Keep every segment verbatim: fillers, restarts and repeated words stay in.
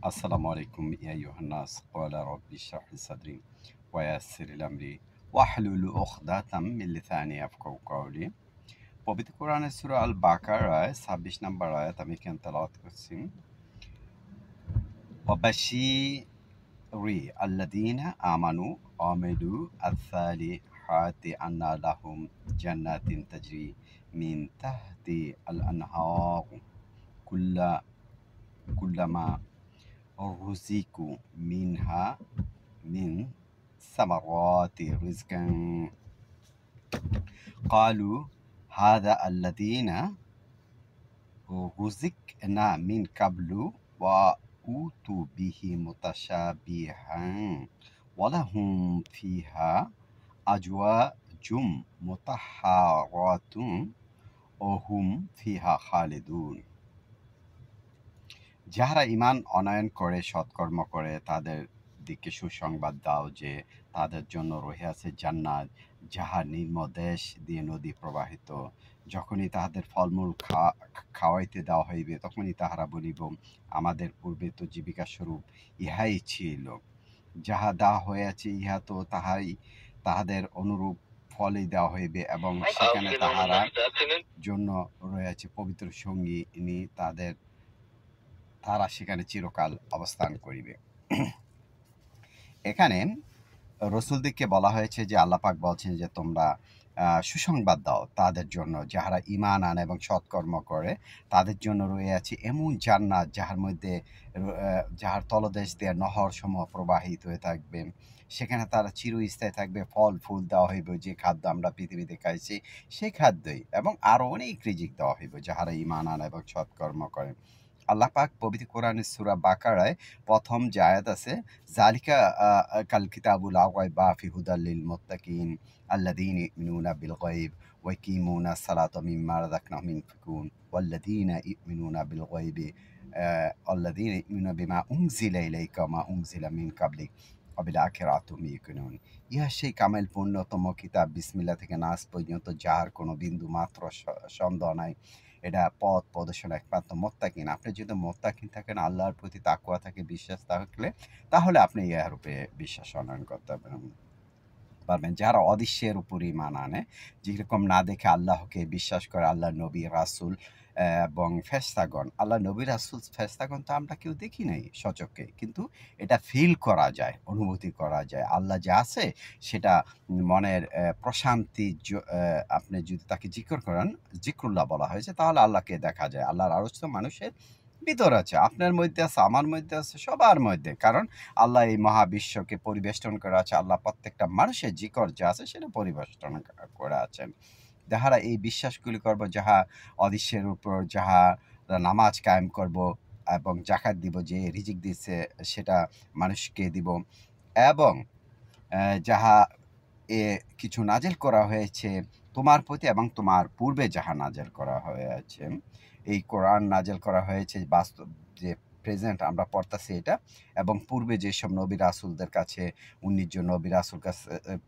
السلام عليكم يا أيها الناس قال رب اشرح لي صدري ويسر لي أمري واحلل عقدة من লিসানি ইয়াফকাহু কওলি। পবিত্র কোরআনের সূরা আল বাকারায় ছাব্বিশ নম্বর আয়াত আমি এখানে তেলাওয়াত করছি। ওয়াবাশশিরি আল্লাযীনা আমানু ওয়া আমিলু আস-সালিহাতি আন্না লাহুম জান্নাতিন তাজরি মিন তাহতি আল আনহার কুল্লা কুল্লামা রুজিকু মিনহা মিন সামারাতি রিজকান ক্বালু হাযা আল্লাযীনা রুজিকনা মিন ক্বাবলু ওয়া উতু বিহি মুতাশাবিহান ওয়া লাহুম ফিহা আজওয়াজুম মুতাহহারাতুন ওয়া হুম ফিহা খালিদুন। যাহারা ঈমান আনয়ন করে সৎকর্ম করে তাদের দিকে সুসংবাদ দাও যে তাদের জন্য রহিয়াছে জান্নাত, যাহার নিম্নদেশ দিয়ে নদী প্রবাহিত। যখনই তাহাদের ফলমূল খাওয়াইতে দেওয়া হইবে তখনই তাহারা বলিব, আমাদের পূর্বে তো জীবিকাস্বরূপ ইহাই ছিল, যাহা দেওয়া হইয়াছে ইহা তো তাহাই তাহাদের অনুরূপ ফলই দেওয়া হইবে, এবং সেখানে তাহারা জন্য রয়েছে পবিত্র সঙ্গিনী, তাদের তারা সেখানে চিরকাল অবস্থান করিবে। এখানে রসুলদিগকে বলা হয়েছে যে আল্লাহ পাক বলছেন যে তোমরা সুসংবাদ দাও তাদের জন্য যাহারা ঈমান আনে এবং সৎকর্ম করে, তাদের জন্য রয়েছে এমন জান্নাত যাহার মধ্যে যাহার তলদেশ দিয়ে নহর সমূহ প্রবাহিত হয়ে থাকবে, সেখানে তারা চিরস্থায়ী থাকবে। ফল ফুল দেওয়া হইবে, যে খাদ্য আমরা পৃথিবীতে খাইছি সেই খাদ্যই, এবং আরও অনেক রিজিক দেওয়া হইবে যাহারা ঈমান আনে এবং সৎকর্ম করে। আল্লাহ পাক পবিত্র কোরআনের সূরা বাকারায় প্রথম যে আয়াত আছে, যালিকা কাল কিতাবুল লা রাইবা ফি হুদাল লিল মুত্তাকিন আল্লাযীনা ইউমিনুনা বিল গায়ব ওয়া ইয়াকিমুনা আস-সালাতা ওয়া মিম্মা রাযাকনাহুম ইউনফিকুন ওয়াল্লাযীনা ইউমিনুনা বিল গায়বি আল্লাযীনা ইউমিনুনা বিমা উনজিলা ইলাইকা ওয়া মা উনজিলা মিন কাবলিক ওয়া বিল আখিরাতি হুম ইউকিনুন। ইহা সেই কামেল পূর্ণতম কিতাব বিসমিল্লাহ থেকে নাস পর্যন্ত, যাহার কোনো বিন্দু মাত্র সন্দেহ নাই। এটা পথ প্রদর্শন একমাত্র মোত্তাকিন। আপনি যদি মোত্তাকিন থাকেন, আল্লাহর প্রতি তাকওয়া থাকে, বিশ্বাস থাকলে, তাহলে আপনি ইহার উপরে বিশ্বাস অনয়ন করতে পারবেন। যারা অদৃশ্যের উপর ঈমান আনে, যেরকম না দেখে আল্লাহকে বিশ্বাস করে, আল্লাহ নবী রাসূল এবং ফেরেশতাগণ, আল্লাহ নবী রাসূল ফেরেশতাগণ তো আমরা কেউ দেখি নাই সচক্ষে, কিন্তু এটা ফিল করা যায়, অনুভূতি করা যায়। আল্লাহ যে আছে সেটা মনের প্রশান্তি, আপনি যদি তাকে জিকির করেন, জিক্রুল্লাহ বলা হয়েছে, তাহলে আল্লাহকে দেখা যায়। আল্লাহর আরশ তো মানুষের ভিতর আছে, আপনার মধ্যে আছে, আমার মধ্যে আছে, সবার মধ্যে, কারণ আল্লাহ এই মহাবিশ্বকে পরিবেষ্টন করে আছে। আল্লাহ প্রত্যেকটা মানুষের জিকর যা আছে সেটা পরিবেষ্টন করে আছেন। যাহারা এই বিশ্বাসগুলি করব, যাহা অদৃশ্যের উপর, যাহা নামাজ কায়েম করব এবং জাকাত দিব, যে রিজিক দিচ্ছে সেটা মানুষকে দিব, এবং যাহা এ কিছু নাজেল করা হয়েছে তোমার প্রতি এবং তোমার পূর্বে যাহা নাজেল করা হয়েছে, এই কোরআন নাজেল করা হয়েছে বাস্তব যে প্রেজেন্ট আমরা পড়তাছি এটা, এবং পূর্বে যেসব নবী রাসূলদের কাছে উনিশ জন নবী রাসূল কাছে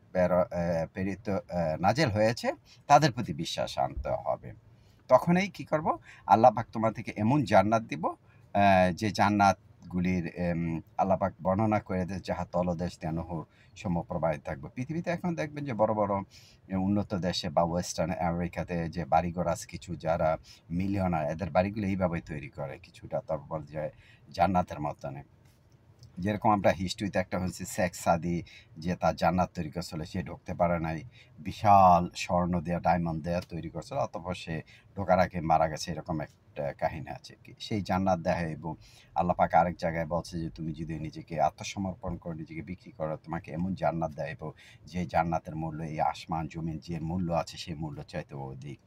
প্রেরিত নাজেল হয়েছে, তাদের প্রতি বিশ্বাস আনতে হবে। তখনই কি করব, আল্লাহ পাক তোমার থেকে এমন জান্নাত দিব, যে জান্নাতগুলির আল্লাহ পাক বর্ণনা করে দেয়, যাহা তলদেশ দিয়ে নহর সমূহ প্রবাহিত থাকবে। পৃথিবীতে এখন দেখবেন যে বড় বড় উন্নত দেশে বা ওয়েস্টার্ন আমেরিকাতে যে বাড়িঘর আছে, কিছু যারা মিলিয়নার, এদের বাড়িগুলো এইভাবে তৈরি করে, কিছুটা তারপর যে জান্নাতের মতনে। যেরকম আমরা হিস্ট্রিতে একটা হয়েছে শেখ সাদি, যে তার জান্নাত তৈরি করছিল, সে ঢুকতে পারে নাই, বিশাল স্বর্ণ দেয়া ডায়মন্ড দেয়া তৈরি করছিল, অতঃপর সে ঢোকার আগে মারা গেছে, এরকম একটা কাহিনী আছে। কি সেই জান্নাত দেয়, এবং আল্লাহ পাক আরেক জায়গায় বলছে যে তুমি যদি নিজেকে আত্মসমর্পণ করো, নিজেকে বিক্রি করো, তোমাকে এমন জান্নাত দেয়, এবং যে জান্নাতের মূল্য এই আসমান জমিন যে মূল্য আছে সেই মূল্য চাইতে অধিক।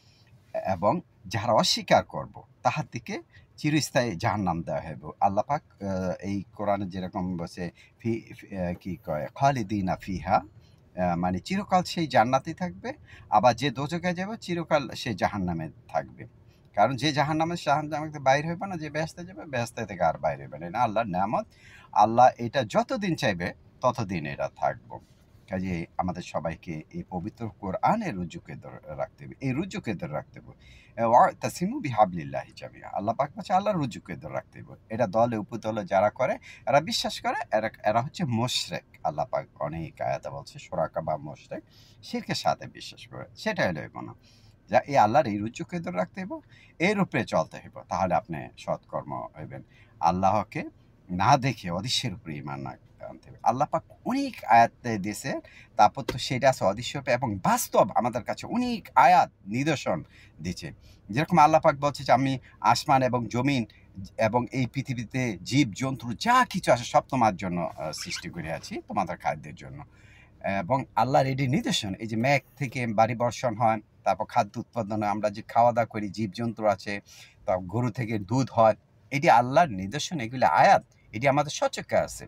এবং যারা অস্বীকার করব তাহার দিকে চিরস্থায়ী জাহান্নাম দেওয়া হইব। আল্লাহ পাক এই কোরআনে যেরকম বলছে, ফি কি কয় খালিদিনা ফিহা, মানে চিরকাল সেই জান্নাতেই থাকবে, আবার যে দোজখে যাবে চিরকাল সে জাহান্নামে থাকবে। কারণ যে জাহান্নামে জাহান্নামে বাইর হইবে না, যে বেহেশতে যাবে বেহেশতে থেকে আর বাইর হইবে না। এটা আল্লাহর নেয়ামত। আল্লাহ এটা যতদিন চাইবে ততদিন এটা থাকবো। কাজে আমাদের সবাইকে এই পবিত্র কোরআনের রুজুকে ধরে রাখতে হবে, এই রুজুকে ধরে রাখতে হবে। তাসিমু বিহাবলিল্লাহি জামিয়া, আল্লাহ পাক বলছে আল্লাহর রুজুকে ধরে রাখতে হবে। এটা দলে উপদলে যারা করে, এরা বিশ্বাস করে, এরা এরা হচ্ছে মোশরেক। আল্লাহ পাক অনেক আয়াতে বলছে শোরাকা বা মোশরেক, শিরকের সাথে বিশ্বাস করে। সেটা হলো এগুলো যা এই আল্লাহর এই রুজুকে ধরে রাখতে হইব, এর উপরে চলতে হইব, তাহলে আপনি সৎকর্ম হইবেন। আল্লাহকে না দেখে অদৃশ্যের উপরে ইমান না আনতে হবে। আল্লাহ পাক অনেক আয়াত দিয়েছে, তারপর তো সেটা আছে অদৃশ্যের উপরে, এবং বাস্তব আমাদের কাছে অনেক আয়াত নিদর্শন দিচ্ছে। যেরকম আল্লাহ পাক বলছে যে আমি আসমান এবং জমিন এবং এই পৃথিবীতে জীব জন্তু যা কিছু আছে সব তোমার জন্য আহ, সৃষ্টি করে আছি, তোমাদের খাদ্যের জন্য। এবং আল্লাহর এটি নিদর্শন, এই যে মেঘ থেকে বাড়ি বর্ষণ হয়, তারপর খাদ্য উৎপাদনে আমরা যে খাওয়া দাওয়া করি, জীবজন্তু আছে, তারপর গরু থেকে দুধ হয়, এটি আল্লাহর নিদর্শন, এগুলি আয়াত, এটি আমাদের সচক্ষে আছে,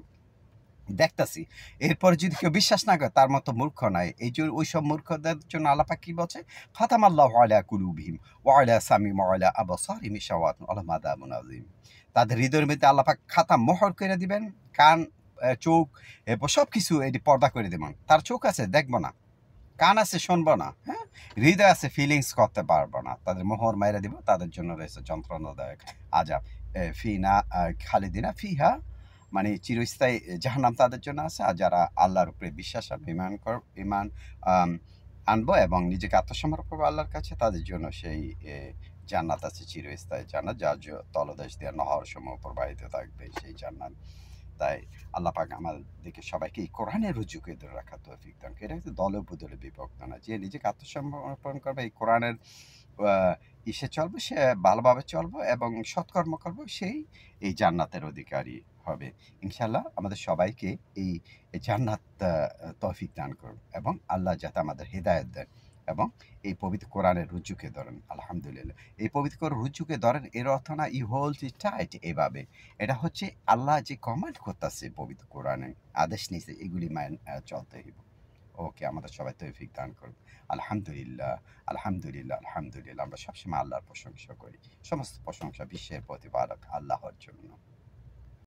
দেখতাছি। এরপরে যদি কেউ বিশ্বাস না করে, তার মতো মূর্খ নাই। এই যে ওই সব মূর্খদের জন্য আল্লাহ পাক কি বলছে, খাতামাল্লাহু আলা কুলুবিহিম ওয়া আলা সামিম ওয়া আলা আবসারিহিম গিশাওয়াতুন ওয়া লাহুম আযাবুন আযীম। তাদের হৃদয়ের মধ্যে আল্লাহ পাক খাতা মোহর করে দিবেন, কান, আহ, চোখ, এরপর সব কিছু এটি পর্দা করে দিবেন। তার চোখ আছে, দেখবো না, কান আছে, শুনবো না, হ্যাঁ, হৃদয় আছে, ফিলিংস করতে পারবো না। তাদের মোহর মাইরা দিব, তাদের জন্য রয়েছে যন্ত্রণাদায়ক আযাব। এ, ফি না আহ, খালিদিনা ফিহা, মানে চিরস্থায়ী জাহান্নাম তাদের জন্য আছে। আর যারা আল্লাহর উপরে বিশ্বাস আর ইমান কর ইমান আম, আনবো এবং নিজেকে আত্মসমর্পণ করবো আল্লাহর কাছে, তাদের জন্য সেই এ, জান্নাত আছে, চিরস্থায়ী জান্নাত, যার জ- তলদেশ দিয়ে নহর সমূহ প্রবাহিত থাকবে সেই জান্নাত। তাই আল্লাহ পাক আমাদেরকে সবাইকে এই কোরআনের রুজুকে ধরে রাখার তৌফিক দান করে। এটা কিন্তু দলে বদলে বিভক্ত না, যে নিজেকে আত্মসমর্পণ করবে, এই কোরআনের আহ, ইসে চলবে, সে ভালোভাবে চলবো এবং সৎকর্ম করবো, সেই এই জান্নাতের অধিকারী হবে ইনশাল্লাহ। আমাদের সবাইকে এই এই জান্নাত আহ, তৌফিক দান করুন, এবং আল্লাহ যাতে আমাদের হেদায়েত দেন, এবং এই পবিত্র কোরআনের রুজুকে ধরেন। আলহামদুলিল্লাহ, এই পবিত্র কোরআন রুজুকে ধরেন এর অর্থ না ই হোল্ড ইট টাইট এভাবে। এটা হচ্ছে আল্লাহ যে কমান্ড করতেছে পবিত্র কোরআনে, আদেশ নিছে, এগুলি মান আহ, চলতে হইব। ওকে, আমাদের সবাই তৌফিক দান করুন। আলহামদুলিল্লাহ, আলহামদুলিল্লাহ, আলহামদুলিল্লাহ। আমরা সবসময় আল্লাহর প্রশংসা করি, সমস্ত প্রশংসা বিশ্বের প্রতিপালক আল্লাহর জন্য।